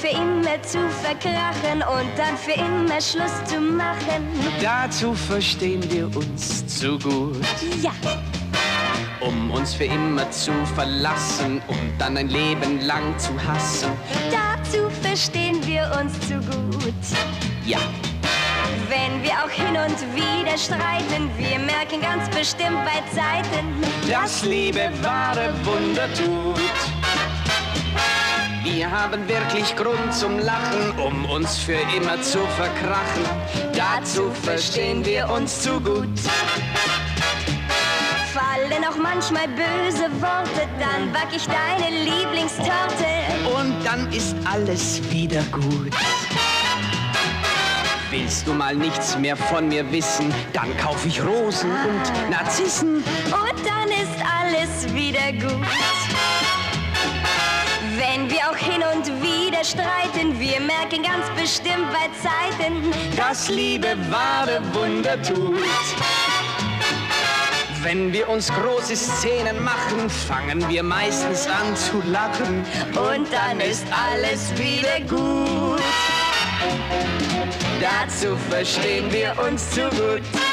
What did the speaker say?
für immer zu verkrachen und dann für immer Schluss zu machen. Dazu verstehen wir uns zu gut. Ja. Um uns für immer zu verlassen und dann ein Leben lang zu hassen. Dazu verstehen wir uns zu gut. Ja. Wenn wir auch hin und wieder streiten, wir merken ganz bestimmt bei Zeiten, dass Liebe wahre Wunder tut. Wir haben wirklich Grund zum Lachen, um uns für immer zu verkrachen. Dazu verstehen wir uns zu gut. Fallen auch manchmal böse Worte, dann back ich deine Lieblingstorte. Und dann ist alles wieder gut. Willst du mal nichts mehr von mir wissen, dann kauf ich Rosen und Narzissen. Und dann ist alles wieder gut. Wenn wir auch hin und wieder streiten, wir merken ganz bestimmt bei Zeiten, dass Liebe wahre Wunder tut. Wenn wir uns große Szenen machen, fangen wir meistens an zu lachen. Und dann ist alles wieder gut. Dazu verstehen wir uns zu gut.